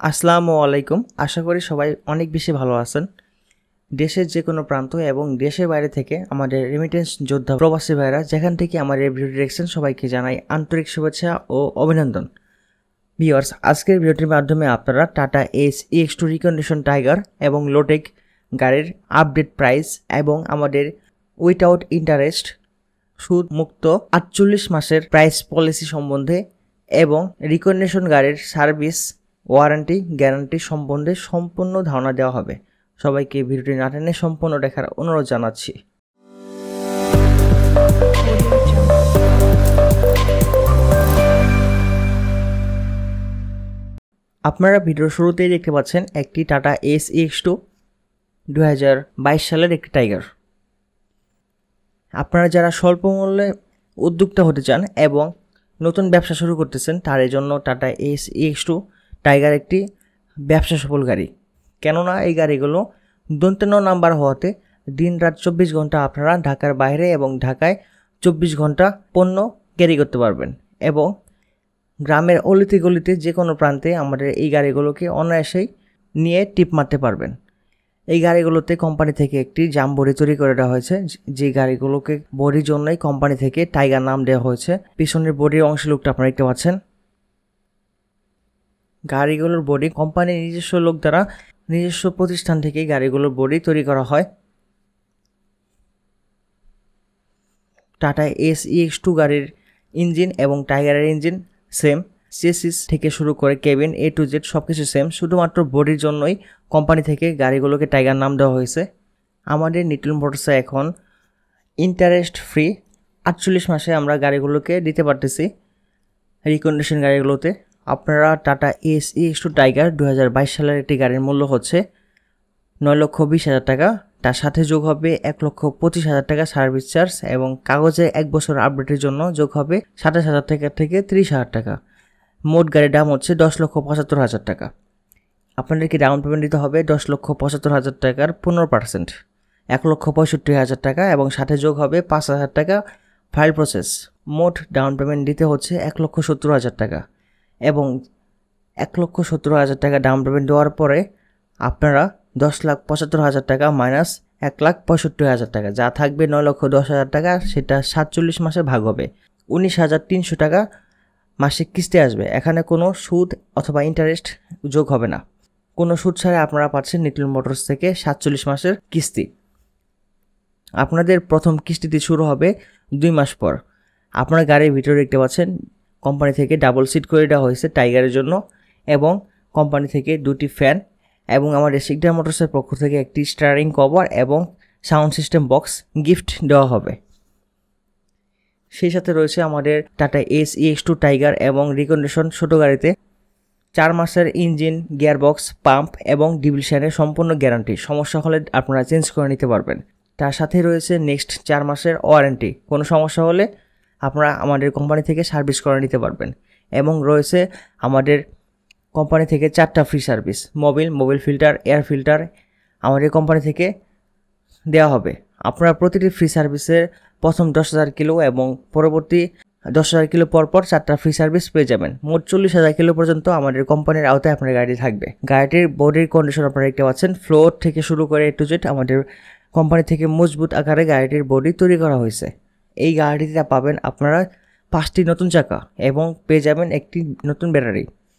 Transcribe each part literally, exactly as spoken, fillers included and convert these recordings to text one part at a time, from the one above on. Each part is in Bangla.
আসসালামু আলাইকুম। আশা করি সবাই অনেক বেশি ভালো আছেন। দেশের যে কোনো প্রান্ত এবং দেশের বাইরে থেকে আমাদের রেমিটেন্স যোদ্ধা প্রবাসী ভাইরা যেখান থেকে আমার এই ভিডিওটি দেখছেন সবাইকে জানাই আন্তরিক শুভেচ্ছা ও অভিনন্দন। ভিউয়ার্স, আজকের ভিডিওটির মাধ্যমে আপনারা Tata Ace EX two recondition Tiger এবং লোটেক গাড়ির আপডেট প্রাইস এবং আমাদের উইথাউট ইন্টারেস্ট সুদ মুক্ত আটচল্লিশ মাসের প্রাইস পলিসি সম্বন্ধে এবং রিকন্ডিশন গাড়ির সার্ভিস ওয়ারেন্টি গ্যারান্টি সম্বন্ধে সম্পূর্ণ ধারণা দেওয়া হবে। সবাইকে ভিডিওটি না টেনে সম্পূর্ণ দেখার অনুরোধ জানাচ্ছি। আপনারা ভিডিওর শুরুতেই দেখতে পাচ্ছেন একটি টাটা এস ইএক্স টু দু হাজার বাইশ সালের একটি টাইগার। আপনারা যারা স্বল্প মূল্যে উদ্যোক্তা হতে চান এবং নতুন ব্যবসা শুরু করতেছেন তার জন্য Tata Ace EX two Tiger একটি ব্যবসা সফল গাড়ি। কেননা এই গাড়িগুলো দন্তেন নাম্বার হওয়াতে দিন রাত চব্বিশ ঘন্টা আপনারা ঢাকার বাইরে এবং ঢাকায় চব্বিশ ঘন্টা পণ্য ক্যারি করতে পারবেন এবং গ্রামের অলিতে গলিতে যে কোনো প্রান্তে আমাদের এই গাড়িগুলোকে অনায়াসেই নিয়ে টিপ মারতে পারবেন। এই গাড়িগুলোতে কোম্পানি থেকে একটি জাম বডি তৈরি করে দেওয়া হয়েছে, যে গাড়িগুলোকে বডির জন্যই কোম্পানি থেকে টাইগার নাম দেওয়া হয়েছে। পিছনের বডির অংশের লুকটা আপনারা দেখতে পাচ্ছেন। গাড়িগুলোর বডি কোম্পানির নিজস্ব লোক দ্বারা নিজস্ব প্রতিষ্ঠান থেকে গাড়িগুলোর বডি তৈরি করা হয়। টাটা এস ইএক্স টু গাড়ির ইঞ্জিন এবং টাইগারের ইঞ্জিন সেম, চেসিস থেকে শুরু করে কেবিন এ টু জেড সব কিছু সেম, শুধুমাত্র বডির জন্যই কোম্পানি থেকে গাড়িগুলোকে টাইগার নাম দেওয়া হয়েছে। আমাদের নিটল মোটরসে এখন ইন্টারেস্ট ফ্রি আটচল্লিশ মাসে আমরা গাড়িগুলোকে দিতে পারতেছি রিকন্ডিশন গাড়িগুলোতে। আপনারা Tata Ace EX two Tiger দু হাজার বাইশ সালের একটি গাড়ির মূল্য হচ্ছে নয় লক্ষ বিশ হাজার টাকা। তার সাথে যোগ হবে এক লক্ষ পঁচিশ হাজার টাকা সার্ভিস চার্জ এবং কাগজে এক বছর আপডেটের জন্য যোগ হবে সাতাশ হাজার টাকা থেকে ত্রিশ হাজার টাকা। মোট গাড়ির দাম হচ্ছে দশ লক্ষ পঁচাত্তর হাজার টাকা। আপনাদেরকে ডাউন পেমেন্ট দিতে হবে দশ লক্ষ পঁচাত্তর হাজার টাকার পনেরো পার্সেন্ট এক লক্ষ পঁয়ষট্টি হাজার টাকা এবং সাথে যোগ হবে পাঁচ হাজার টাকা ফাইল প্রসেস। মোট ডাউন পেমেন্ট দিতে হচ্ছে এক লক্ষ সত্তর হাজার টাকা এবং এক লক্ষ সত্তর হাজার টাকা ডাউন পেমেন্ট দেওয়ার পরে আপনারা দশ লাখ পঁচাত্তর হাজার টাকা মাইনাস এক লাখ পঁয়ষট্টি হাজার টাকা যা থাকবে নয় লক্ষ দশ হাজার টাকা, সেটা সাতচল্লিশ মাসে ভাগ হবে উনিশ হাজার তিনশো টাকা মাসিক কিস্তি আসবে। এখানে কোনো সুদ অথবা ইন্টারেস্ট যোগ হবে না। কোনো সুদ ছাড়া আপনারা পাচ্ছেন নিটল মোটরস থেকে সাতচল্লিশ মাসের কিস্তি। আপনাদের প্রথম কিস্তিটি শুরু হবে দুই মাস পর। আপনারা গাড়ির ভিতরে দেখতে পাচ্ছেন কোম্পানি থেকে ডাবল সিট করে দেওয়া হয়েছে টাইগারের জন্য এবং কোম্পানি থেকে দুটি ফ্যান এবং আমাদের সিকদার মোটরসের পক্ষ থেকে একটি স্টিয়ারিং কভার এবং সাউন্ড সিস্টেম বক্স গিফট দেওয়া হবে। সেই সাথে রয়েছে আমাদের Tata Ace EX two Tiger এবং রিকন্ডিশন ছোট গাড়িতে চার মাসের ইঞ্জিন, গিয়ারবক্স, পাম্প এবং ডিভিশনের সম্পূর্ণ গ্যারান্টি। সমস্যা হলে আপনারা চেঞ্জ করে নিতে পারবেন। তার সাথে রয়েছে নেক্সট চার মাসের ওয়ারেন্টি, কোনো সমস্যা হলে আপনারা আমাদের কোম্পানি থেকে সার্ভিস করে নিতে পারবেন। এবং রয়েছে আমাদের কোম্পানি থেকে চারটা free service, Mobil Mobil filter, air filter আমাদের কোম্পানি থেকে দেওয়া হবে। আপনারা প্রতিটি ফ্রি সার্ভিসের প্রথম দশ হাজার কিলো এবং পরবর্তী দশ হাজার কিলো পর পর চারটা ফ্রি সার্ভিস পেয়ে যাবেন। মোট চল্লিশ হাজার কিলো পর্যন্ত আমাদের কোম্পানির আওতায় আপনার গাড়ি থাকবে। গাড়িটির বডির কন্ডিশন আপনারা দেখতে পাচ্ছেন, ফ্লোর থেকে শুরু করে এ টু জেড আমাদের কোম্পানি থেকে মজবুত আকারে গাড়িটির বডি তৈরি করা হয়েছে। এই গাড়িটিতে পাবেন আপনারা পাঁচটি নতুন চাকা এবং পেয়ে যাবেন একটি নতুন ব্যাটারি।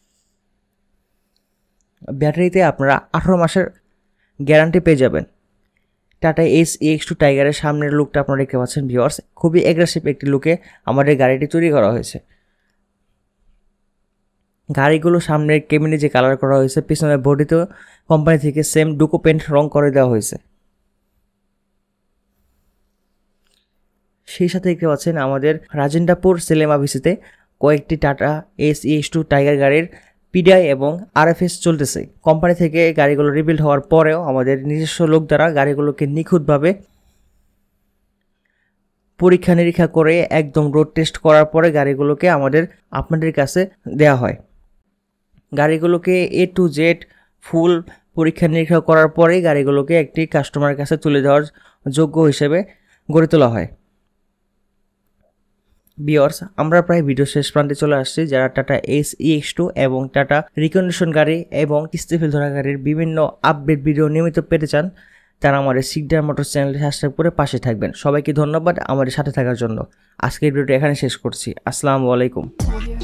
ব্যাটারিতে আপনারা আঠারো মাসের গ্যারান্টি পেয়ে যাবেন। টাটা এস ইএক্স টু টাইগারের সামনের লুকটা আপনারা দেখতে পাচ্ছেন ভিউয়ার্স, খুবই অ্যাগ্রেসিভ একটি লুকে আমাদের গাড়িটি তৈরি করা হয়েছে। গাড়িগুলো সামনের কেবিনে যে কালার করা হয়েছে, পিছনের বডিতেও কোম্পানি থেকে সেম ডুকো পেন্ট রং করে দেওয়া হয়েছে। সেই সাথে দেখতে পাচ্ছেন আমাদের রাজেন্দ্রপুর সিনেমা ভিসিতে কয়েকটি Tata Ace EX two Tiger গাড়ির পিডিআই এবং আরএফএস চলতেছে। কোম্পানি থেকে গাড়িগুলো রিবিল্ড হওয়ার পরেও আমাদের নিজস্ব লোক দ্বারা গাড়িগুলোকে নিখুঁতভাবে পরীক্ষা নিরীক্ষা করে একদম রোড টেস্ট করার পরে গাড়িগুলোকে আমাদের আপনাদের কাছে দেওয়া হয়। গাড়িগুলোকে এ টু জেড ফুল পরীক্ষা নিরীক্ষা করার পরেই গাড়িগুলোকে একটি কাস্টমারের কাছে তুলে দেওয়ার যোগ্য হিসেবে গড়ে তোলা হয়। ভিউয়ার্স, আমরা প্রায় ভিডিও শেষ প্রান্তে চলে আসছি। যারা Tata Ace E X two এবং টাটা রিকন্ডিশন গাড়ি এবং কিস্তি ফেল ধরা গাড়ির বিভিন্ন আপডেট ভিডিও নিয়মিত পেতে চান, তারা আমাদের সিকদার মোটরস চ্যানেলটি সাবস্ক্রাইব করে পাশে থাকবেন। সবাইকে ধন্যবাদ আমাদের সাথে থাকার জন্য। আজকের ভিডিওটি এখানে শেষ করছি। আসসালামু আলাইকুম।